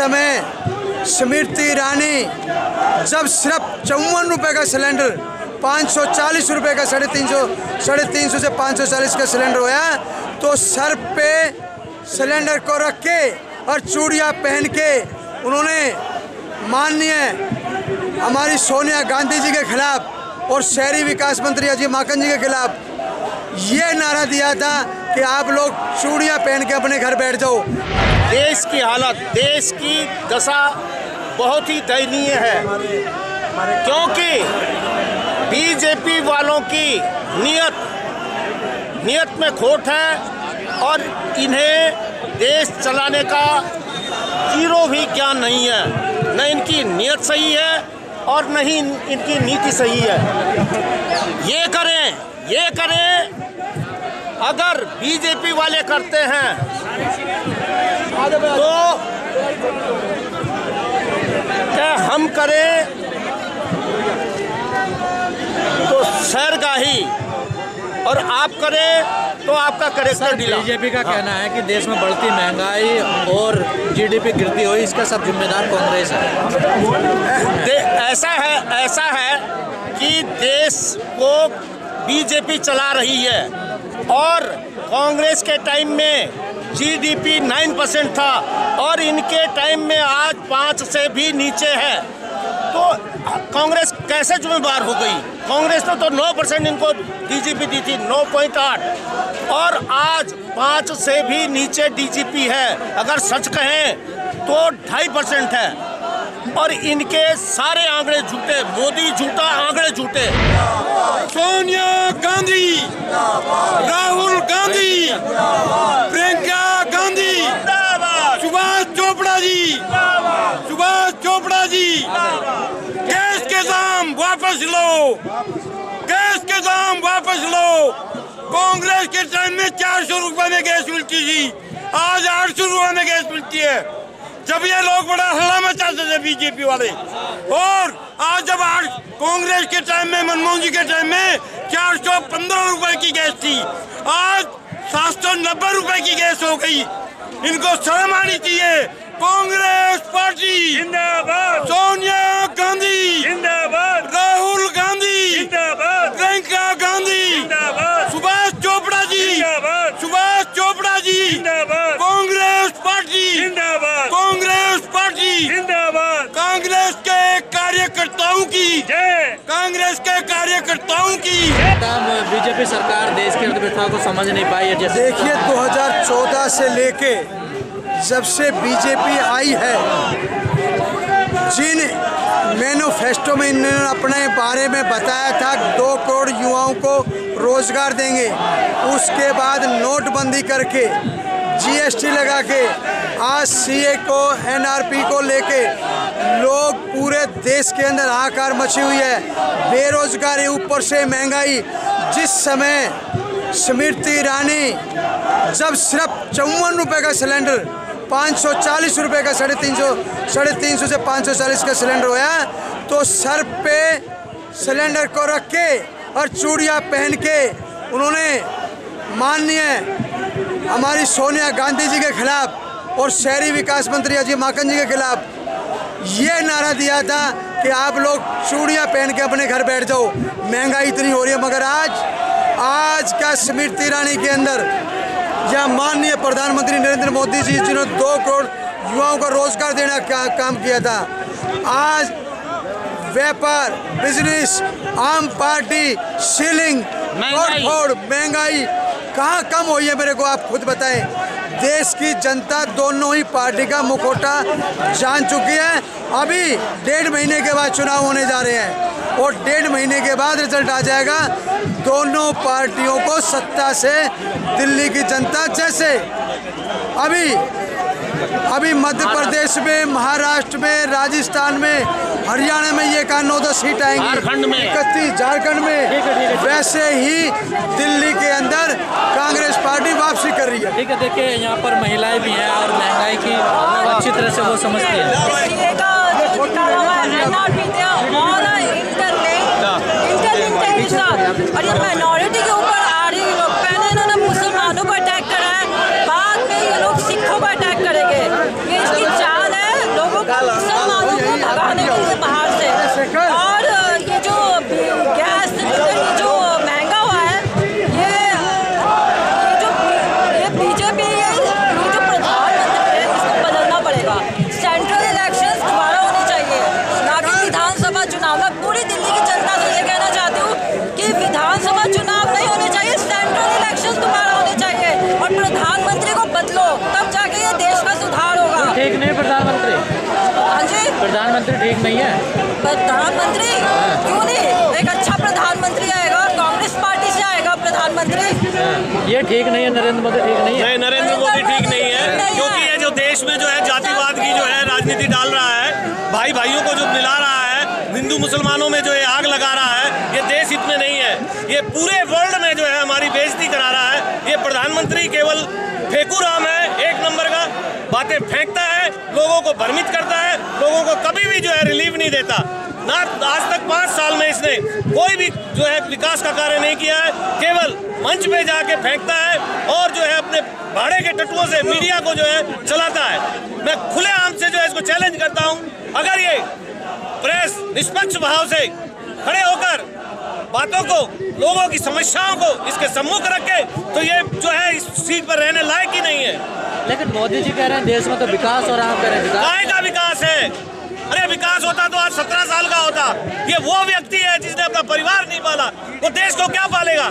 समय स्मृति ईरानी जब सिर्फ 54 रुपये का सिलेंडर 540 रुपये का 350 से 540 का सिलेंडर होया, तो सर पे सिलेंडर को रख के और चूड़ियाँ पहन के उन्होंने माननीय हमारी सोनिया गांधी जी के खिलाफ और शहरी विकास मंत्री अजय माकन जी के खिलाफ ये नारा दिया था कि आप लोग चूड़ियाँ पहन के अपने घर बैठ जाओ। देश की हालत, देश की दशा बहुत ही दयनीय है, क्योंकि बीजेपी वालों की नीयत में खोट है और इन्हें देश चलाने का जीरो भी ज्ञान नहीं है। न इनकी नीयत सही है और न ही इनकी नीति सही है। ये करें अगर बीजेपी वाले करते हैं तो क्या हम करें तो शहरगाही और आप करें तो आपका करेक्टर ढीला। बीजेपी का कहना है कि देश में बढ़ती महंगाई और जीडीपी गिरती हुई, इसका सब जिम्मेदार कांग्रेस है। ऐसा है कि देश को बीजेपी चला रही है और कांग्रेस के टाइम में जीडीपी 9% था और इनके टाइम में आज 5 से भी नीचे है। तो कांग्रेस कैसे जिम्मेदार हो गई? कांग्रेस ने तो 9% इनको डीजीपी दी थी, 9.8, और आज 5 से भी नीचे डीजीपी है। अगर सच कहें तो 2.5% है और इनके सारे आंकड़े झूठे, मोदी झूठा, आंकड़े झूठे। सोनिया गांधी, राहुल गांधी, प्रियंका गांधी, सुभाष चोपड़ा जी, गैस के दाम वापस लो, कांग्रेस के टाइम में 400 रुपए में गैस मिलती थी, आज 800 रुपए में गैस मिलती है। जब ये लोग बड़ा हल्ला मचाते थे बीजेपी वाले, और आज जब कांग्रेस के टाइम में, मनमोहन जी के टाइम में 415 रुपए की गैस थी, आज 790 रुपए की गैस हो गई। इनको शर्म आनी चाहिए। कांग्रेस पार्टी जिंदाबाद, सोनिया गांधी जिंदाबाद, राहुल गांधी जिंदाबाद, प्रियंका गांधी जिंदाबाद, सुभाष चोपड़ा जी जिंदाबाद, कांग्रेस पार्टी जिंदाबाद, कांग्रेस के कार्यकर्ताओं की जय, बीजेपी सरकार देश की अर्थव्यवस्था को समझ नहीं पाई है। जैसे देखिए 2014 से लेके जब से बीजेपी आई है, जिन मैनिफेस्टो में इन्होंने अपने बारे में बताया था 2 करोड़ युवाओं को रोजगार देंगे, उसके बाद नोटबंदी करके जीएसटी लगा के आज सीए को, एनआरपी को लेके लोग पूरे देश के अंदर हाहाकार मची हुई है। बेरोजगारी, ऊपर से महंगाई। जिस समय स्मृति ईरानी जब सिर्फ 54 रुपये का सिलेंडर 540 रुपये का 350 से 540 का सिलेंडर होया, तो सर पे सिलेंडर को रख के और चूड़ियाँ पहन के उन्होंने माननीय हमारी सोनिया गांधी जी के खिलाफ और शहरी विकास मंत्री अजय माकन जी के खिलाफ ये नारा दिया था कि आप लोग चूड़ियाँ पहन के अपने घर बैठ जाओ, महंगाई इतनी हो रही है। मगर आज का स्मृति ईरानी के अंदर या माननीय प्रधानमंत्री नरेंद्र मोदी जी, जिन्होंने 2 करोड़ युवाओं को रोजगार देना का काम किया था, आज व्यापार, बिजनेस, आम पार्टी, सीलिंग, महंगाई कहाँ कम हुई है? मेरे को आप खुद बताएं। देश की जनता दोनों ही पार्टी का मुखौटा जान चुकी है। अभी 1.5 महीने के बाद चुनाव होने जा रहे हैं और 1.5 महीने के बाद रिजल्ट आ जाएगा। दोनों पार्टियों को सत्ता से दिल्ली की जनता, जैसे अभी मध्य प्रदेश में, महाराष्ट्र में, राजस्थान में, हरियाणा में ये 9-10 सीट आएंगी, 31 झारखंड में, वैसे ही दिल्ली के अंदर कांग्रेस पार्टी वापसी कर रही है। ठीक है, देखिए यहाँ पर महिलाएं भी हैं और महंगाई की अच्छी तरह से वो समझती है। और ये माइनॉरिटी के ऊपर आ रही है। पहले इन्होंने मुसलमानों को अटैक करा है, बाद में ये लोग सिखों को अटैक करेंगे। ये इसकी चाल है। ठीक नहीं है? प्रधानमंत्री क्यों नहीं, एक अच्छा प्रधानमंत्री आएगा, कांग्रेस पार्टी से आएगा प्रधानमंत्री। ये ठीक नहीं है, नरेंद्र मोदी ठीक नहीं है। नहीं, नरेंद्र मोदी ठीक नहीं है, क्योंकि ये जो देश में जो है जातिवाद की जो है राजनीति डाल रहा है, भाई भाइयों को जो मिला रहा है, हिंदू मुसलमानों में जो है आग लगा रहा है, ये देश हित में नहीं है। ये पूरे वर्ल्ड में जो है हमारी बेइज्जती करा रहा है। ये प्रधानमंत्री केवल फेंकूराम है, एक नंबर का, बातें फेंकता है, लोगों को भ्रमित करता है, लोगों को कभी भी जो है रिलीफ नहीं देता ना। आज तक 5 साल में इसने कोई भी जो है विकास का कार्य नहीं किया है, केवल मंच पे जाके फेंकता है और जो है अपने भाड़े के टट्टुओं से मीडिया को जो है चलाता है। मैं खुलेआम से जो है इसको चैलेंज करता हूं, अगर ये प्रेस निष्पक्ष भाव से खड़े होकर बातों को, लोगों की समस्याओं को इसके सम्मुख रखे, तो ये जो है इस सीट पर रहने लायक ही नहीं है। लेकिन मोदी जी कह रहे हैं देश में तो विकास हो रहा है, कह रहे हैं विकास। काय का विकास है? अरे विकास होता तो आज 17 साल का होता। ये वो व्यक्ति है जिसने अपना परिवार नहीं पाला, वो देश को क्या पालेगा?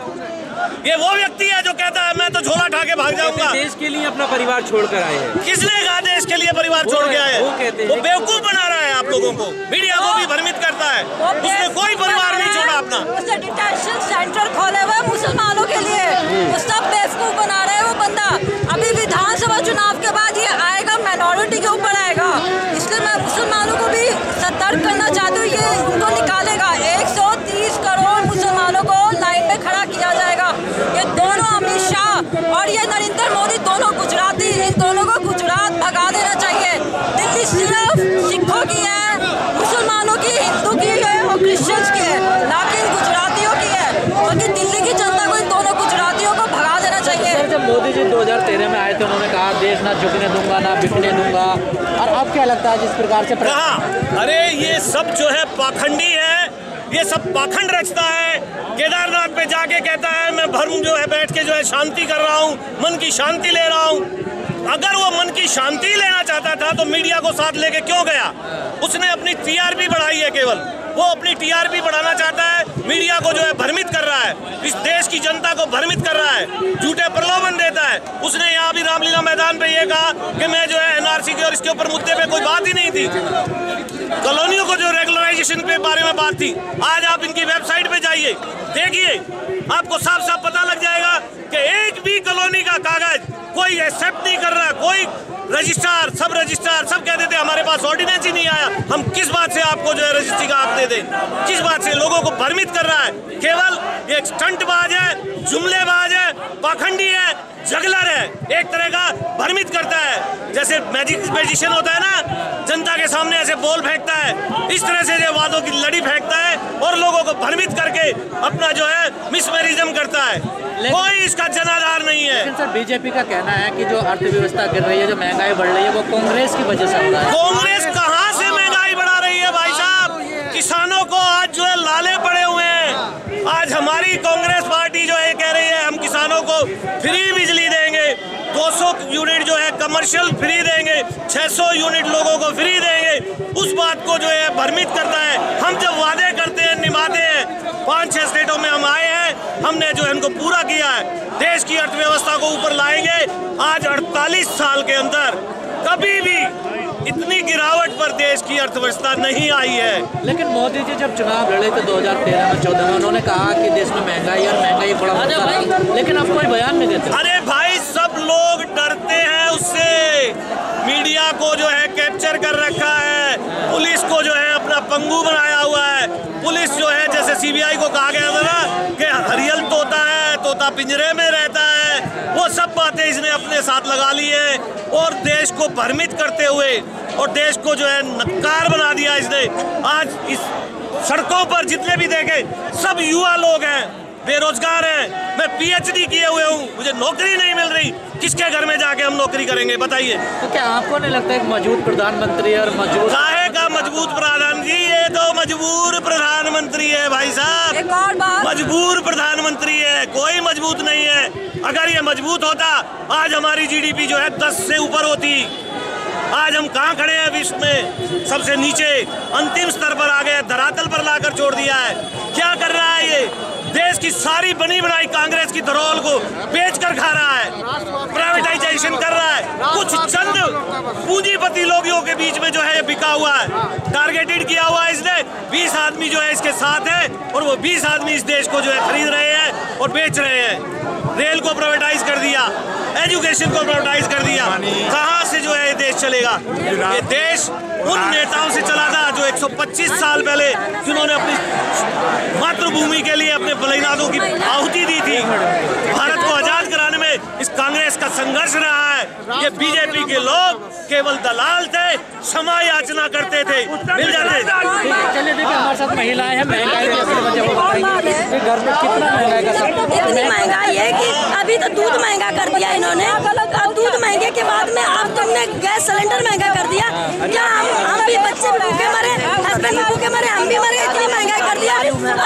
ये वो व्यक्ति है जो कहता है मैं तो झोला उठा के भाग जाऊंगा। देश के लिए अपना परिवार छोड़कर आए हैं। किसने कहा देश के लिए परिवार छोड़ के आए? वो बेवकूफ बना रहा है आप लोगों को, मीडिया को भी भ्रमित करता है। उसने कोई परिवार नहीं छोड़ा अपना। उसने डिटेंशन सेंटर खोले हुए मुसलमानों के लिए, वो सब बेवकूफ बना रहे हैं वो बंदा। अभी विधानसभा चुनाव के बाद ये आएगा, माइनॉरिटी के ऊपर आएगा, इसलिए मैं मुसलमानों को भी सतर्क करना चाहती हूँ। ये उनको निकालेगा, 130 करोड़ मुसलमानों को लाइन में खड़ा किया जाएगा। ये दोनों अमित शाह और ये नरेंद्र मोदी दोनों गुजराती, इन दोनों को गुजरात भगा देना चाहिए। दिल्ली सिर्फ सिखों की है, मुसलमानों की, हिंदू की है और क्रिश्चियंस की है, ना कि गुजरातियों की है। क्योंकि दिल्ली की जनता को इन दोनों गुजरातियों को भगा देना चाहिए। सर, जब मोदी जी 2013 में आए थे, उन्होंने कहा देश ना झुकने दूंगा, ना बिकने दूंगा, और अब क्या लगता है जिस प्रकार से कहा? अरे ये सब जो है पाखंडी है, ये सब पाखंड रचता है। केदारनाथ पे जाके कहता है मैं भर्म जो है बैठ के जो है शांति कर रहा हूँ, मन की शांति ले रहा हूँ। अगर वो मन की शांति लेना चाहता था तो मीडिया को साथ लेके क्यों गया? उसने अपनी टीआरपी बढ़ाई है, केवल वो अपनी टीआरपी बढ़ाना चाहता है, मीडिया को जो है भ्रमित कर रहा है, इस देश की जनता को भ्रमित कर रहा है, झूठे प्रलोभन देता है। उसने यहाँ भी रामलीला मैदान पे ये कहा कि मैं जो है एनआरसी के और इसके ऊपर मुद्दे पे कोई बात ही नहीं थी, कॉलोनियों को जो रेगुलराइजेशन के बारे में बात थी। आज आप इनकी वेबसाइट पे जाइए, देखिए, आपको साफ साफ पता लग जाएगा कि एक भी कॉलोनी का कागज कोई एक्सेप्ट नहीं कर रहा। कोई रजिस्ट्रार, सब रजिस्ट्रार सब कहते थे हमारे पास ऑर्डिनेंस ही नहीं आया, हम किस बात से आपको जो है रजिस्ट्री का हक दे दें? किस बात से? लोगों को भ्रमित कर रहा है, केवल एक स्टंटबाज है, जुमलेबाज है, पाखंडी है, जगलर है, एक तरह का भ्रमित करता है। जैसे मैजिशियन होता है ना, जनता के सामने ऐसे बॉल फेंकता है, इस तरह से जो वादों की लड़ी फेंकता है और लोगों को भ्रमित करके अपना जो है मिसमैरिज्म करता है। कोई इसका जनाधार नहीं है। लेकिन सर, बीजेपी का कहना है कि जो अर्थव्यवस्था गिर रही है, जो महंगाई बढ़ रही है, वो कांग्रेस की वजह से हो रहा है। कांग्रेस कहाँ से महंगाई बढ़ा रही है भाई साहब? किसानों को आज जो है लाले पड़े हुए हैं। आज हमारी कांग्रेस पार्टी जो है कह रही है हम किसानों को फ्री बिजली देंगे, 200 यूनिट जो है कमर्शियल फ्री देंगे, 600 यूनिट लोगों को फ्री देंगे। उस बात को जो है भ्रमित करता है। हम जब वादे करते हैं, निभाते हैं। 5-6 स्टेटों में हम आए हैं, हमने जो है इनको पूरा किया है। देश की अर्थव्यवस्था को ऊपर लाएंगे। आज 48 साल के अंदर कभी भी इतनी गिरावट पर देश की अर्थव्यवस्था नहीं आई है। लेकिन मोदी जी जब चुनाव लड़े थे 2013 में 14 में, उन्होंने कहा कि देश में महंगाई और महंगाई बड़ा मसला है, लेकिन अब कोई बयान नहीं देते। अरे भाई, सब लोग डरते हैं उससे। मीडिया को जो है कैप्चर कर रखा है, पुलिस को जो है अपना पंगु बनाया हुआ है। पुलिस जो है, जैसे सीबीआई को कहा गया था ना कि हरियल तोता है, तोता पिंजरे में रहता है, वो सब बातें इसने अपने साथ लगा ली है और देश को भ्रमित करते हुए और देश को जो है नक्कार बना दिया इसने। आज इस सड़कों पर जितने भी देखे सब युवा लोग हैं, बेरोजगार हैं। मैं पीएचडी किए हुए हूँ, मुझे नौकरी नहीं मिल रही। किसके घर में जाके हम नौकरी करेंगे बताइए? तो क्या आपको नहीं लगता एक मजबूत प्रधानमंत्री और मजबूत काहे का मजबूत प्रधान जी? ये तो मजबूर प्रधानमंत्री है भाई साहब, एक और बात, मजबूर प्रधानमंत्री है, कोई मजबूत नहीं है। अगर ये मजबूत होता, आज हमारी जीडीपी जो है 10 से ऊपर होती। आज हम कहाँ खड़े हैं विश्व में? सबसे नीचे, अंतिम स्तर पर आ गए, धरातल पर लाकर छोड़ दिया है। क्या कर रहा है ये? देश की सारी बनी बनाई कांग्रेस की धरोहर को बेचकर खा रहा है। प्राइवेटाइजेशन एजुकेशन कर रहा है, कुछ चंद पूंजीपति लोगों के बीच में जो है बिका हुआ है, टारगेटेड किया हुआ है इसने। 20 आदमी जो है इसके साथ है और वो 20 आदमी इस देश को जो है खरीद रहे हैं और बेच रहे हैं। रेल को प्राइवेटाइज कर दिया, एजुकेशन को प्राइवेटाइज कर दिया। कहां से जो है ये देश चलेगा? ये देश उन नेताओं से चला था जो 125 साल पहले जिन्होंने अपनी मातृभूमि के लिए अपने बलिदानों की आहुति दी थी। भारत को आजाद कराने में इस कांग्रेस का संघर्ष रहा है। ये बीजेपी के लोग केवल दलाल थे, क्षमा याचना करते थे, मिल जाते। चलिए देखिए, हमारे साथ महिलाएं हैं, महंगाई कैसे वजह वो बताएंगे कि घर में कितना महंगाई का सब। इतनी महंगाई है कि अभी तो दूध महंगा कर दिया इन्होंने। अब दूध महंगे के बाद में अब तुमने गैस सिलेंडर महंगा कर दिया। क्या हम भी बच्चे भूखे मरे, हस्बैंड भी भूखे मरे, हम भी मरे? इतनी महंगाई कर दिया,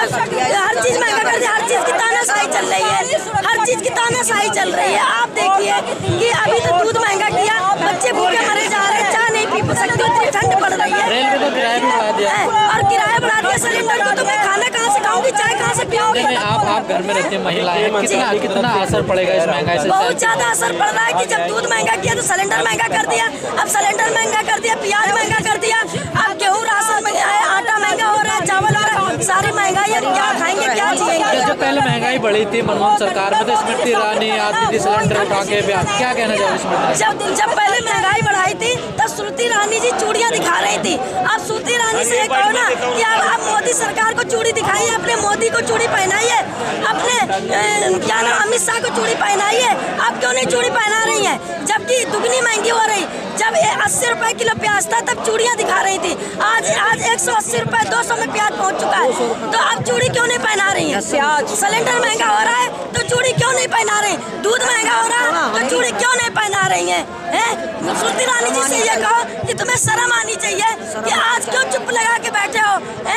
हर चीज महंगा कर दिया। हर चीज की तानाशाही चल रही है, हर चीज की तानाशाही चल रही है। आप देखिए कि अभी तो दूध महंगा किया, बच्चे भूखे मरे जा रहे हैं, चाय नहीं पी सकते, इतनी ठंड पड़ रही है। रेल में तो किराया भी बढ़ा दिया और किराया बढ़ा दिया सिलेंडर को। तो मैं खाना कहाँ से खाऊंगी, चाय कहाँ से पीऊंगी? आप घर में रहते हैं, महिलाएं, कितना असर पड़ेगा इस महंगाई से? बहुत ज्यादा असर पड़ रहा है कि जब दूध महंगा किया तो सिलेंडर महंगा कर दिया, अब सिलेंडर महंगा कर दिया, प्याज महंगा कर दिया, अब गेहूँ राशन महंगा है, आटा महंगा हो रहा है, चावल हो रहा है, सारी महंगाई है। क्या खाएंगे, क्या जिएंगे? जब पहले महंगाई बढ़ी थी मनमोहन सरकार में, तो स्मृति ईरानी आती थी सिलेंडर उठा के, क्या कहना चाहिए स्मृति? जब पहले महंगाई बढ़ाई थी तब स्मृति ईरानी जी चूड़ियां दिखा रही थी। अब स्मृति ईरानी से कहो ना कि आप मोदी सरकार को चूड़ी दिखाइए, अपने मोदी को चूड़ी पहनाइए, अपने क्या नाम अमित शाह को चूड़ी पहनाइए। आप क्यों नहीं चूड़ी पहना रही हैं? जबकि दुगनी महंगी हो रही। जब 80 रुपए किलो प्याज था तब चूड़ियां दिखा रही थी, आज 180 रुपए 200 में प्याज पहुंच चुका है। तो अब चूड़ी क्यों नहीं पहना रही है? प्याज सिलेंडर महंगा हो रहा है तो चूड़ी क्यों नहीं पहना रही? दूध महंगा हो रहा है तो चूड़ी क्यों नहीं पहना रही है? स्मृति ईरानी जी से ये कहो कि तुम्हें शर्म आनी चाहिए कि आज क्यों चुप लगा के बैठे हो?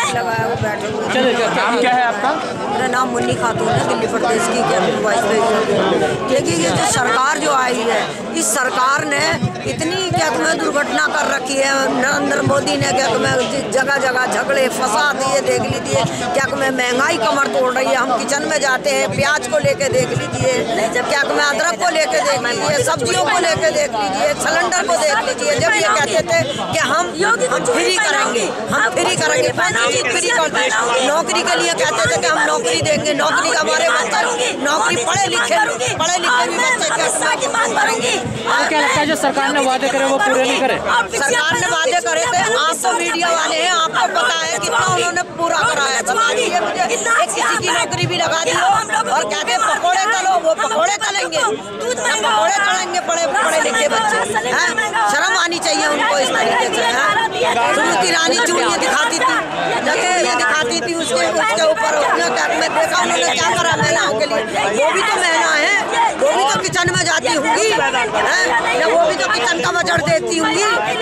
चलिए, नाम क्या है आपका? मेरा नाम मुन्नी खातून है, दिल्ली प्रदेश की वाइस प्रेसिडेंट। देखिए, ये जो सरकार जो आई है, इस सरकार ने इतनी क्या तुम्हें दुर्घटना कर रखी है। नरेंद्र मोदी ने क्या तुम्हें जगह जगह झगड़े फसाद ये देख लीजिए, क्या तुम्हें महंगाई कमर तोड़ रही है। हम किचन में जाते हैं, प्याज को लेके देख लीजिए, क्या तुम्हें अदरक को लेके देख लीजिए, सब्जियों को लेके देख लीजिए, सिलेंडर को देख लीजिए। जब ये कहते थे कि हम फ्री करेंगे, हम फ्री करेंगे, फ्री करते, नौकरी के लिए कहते थे कि हम नौकरी देंगे, नौकरी का हमारे नौकरी पढ़े लिखे भी बच्चे की मांग करेंगे। क्या लगता है जो सरकार ने वादे करे वो पूरे नहीं करे? सरकार ने वादे करे थे, आप तो मीडिया वाले हैं, आपको पता है कितना उन्होंने पूरा कराया। किसी की नौकरी भी लगा दी और कहते हैं पकौड़े तलो, वो पकौड़े तलेंगे, पकौड़े तलेंगे पढ़े लिखे बच्चे। शर्म आनी चाहिए उनको इस तरीके से। स्मृति ईरानी चूड़ियाँ दिखाती थी, चूड़ियाँ दिखाती थी, उसके ऊपर मैं देखा उन्होंने क्या करा महिलाओं के लिए। वो भी तो महिला है, वो भी तो किचन में जाती होंगी, वो भी तो किचन का बजट देखती होंगी।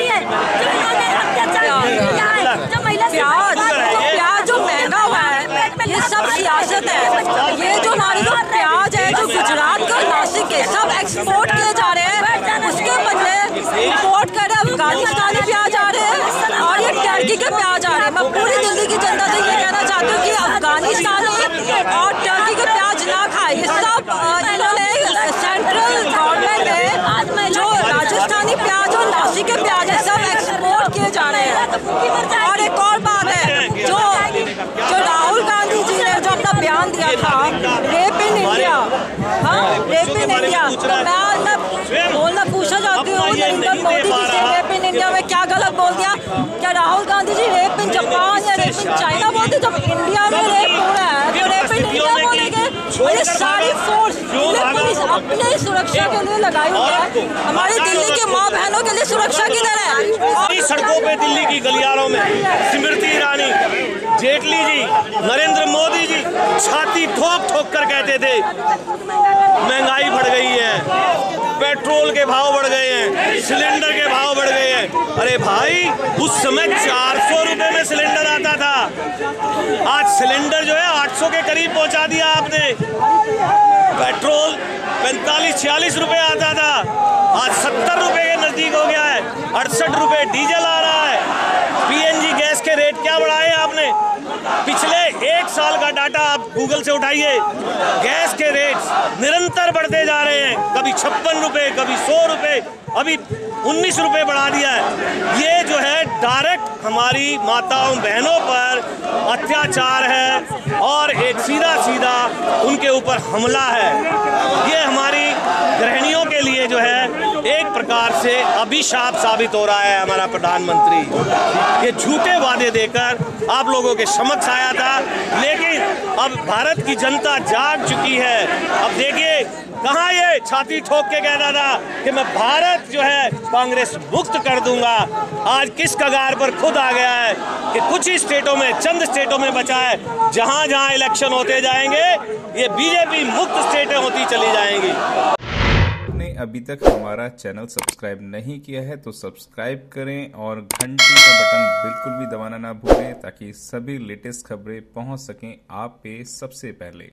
प्याज जो महंगा हुआ है ये सब सियासत है। ये जो हमारी जो प्याज है जो गुजरात का नासिक के सब एक्सपोर्ट किए जा रहे हैं, उसके बदले इंपोर्ट कर रहे अफगानिस्तानी प्याज आ रहे हैं और ये टर्की के प्याज आ रहे हैं। मैं पूरी दिल्ली की जनता से ये कहना चाहती हूँ कि अफगानिस्तानी और टर्की के प्याज ना खाए। ये सब इन्होंने सेंट्रल गवर्नमेंट ने जो राजस्थानी प्याज और नासिक के प्याज है सब एक्सपोर्ट किए जा रहे हैं। और एक और बात है, जो राहुल गांधी जी ने जो अपना बयान दिया था rape in India, rape in India, तो मैं बोलना पूछना चाहती हूँ नरेंद्र मोदी जी से, रेप इन इंडिया में क्या गलत बोल दिया? क्या Rahul Gandhi ji rape in Japan या रेप इन चाइना बोलते? जब इंडिया में रेप हो रहा है तो रेप इन इंडिया बोलेंगे? ये सारी फोर्स पुलिस अपने सुरक्षा के लिए लगाई हुई है। हमारी दिल्ली की माँ बहनों के लिए सुरक्षा किधर है? सड़कों पे दिल्ली की गलियारों में स्मृति ईरानी, जेटली जी, नरेंद्र मोदी जी छाती ठोक ठोक कर कहते थे महंगाई बढ़ गई है, पेट्रोल के भाव बढ़ गए हैं, सिलेंडर के भाव बढ़ गए हैं। अरे भाई, उस समय 400 रुपए में सिलेंडर आता था, आज सिलेंडर जो है 800 के करीब पहुंचा दिया आपने। पेट्रोल 45-46 रुपए आता था, आज 70 रुपए के नजदीक हो गया है। 68 रुपए डीजल आ रहा है। पीएनजी गैस के रेट क्या बढ़ाए आपने? पिछले 1 साल का डाटा आप गूगल से उठाइए, गैस के रेट निरंतर बढ़ते जा रहे हैं। कभी 56 रुपए, कभी 100 रुपए, अभी 19 रुपए बढ़ा दिया है। ये जो है डायरेक्ट हमारी माताओं बहनों पर अत्याचार है और एक सीधा सीधा उनके ऊपर हमला है। ये हमारी गृहिणियों के लिए जो है एक प्रकार से अभिशाप साबित हो रहा है। हमारा प्रधानमंत्री ये झूठे वादे देकर आप लोगों के समक्ष आया था, लेकिन अब भारत की जनता जाग चुकी है। अब देखिए कहाँ ये छाती ठोक के कहता था कि मैं भारत जो है कांग्रेस मुक्त कर दूंगा, आज किस कगार पर खुद आ गया है कि कुछ ही स्टेटों में, चंद स्टेटों में बचा है, जहां जहां इलेक्शन होते जाएंगे ये बीजेपी मुक्त स्टेटें होती चली जाएंगी। आपने अभी तक हमारा चैनल सब्सक्राइब नहीं किया है तो सब्सक्राइब करें और घंटी का बटन बिल्कुल भी दबाना ना भूलें ताकि सभी लेटेस्ट खबरें पहुंच सकें आप पे सबसे पहले।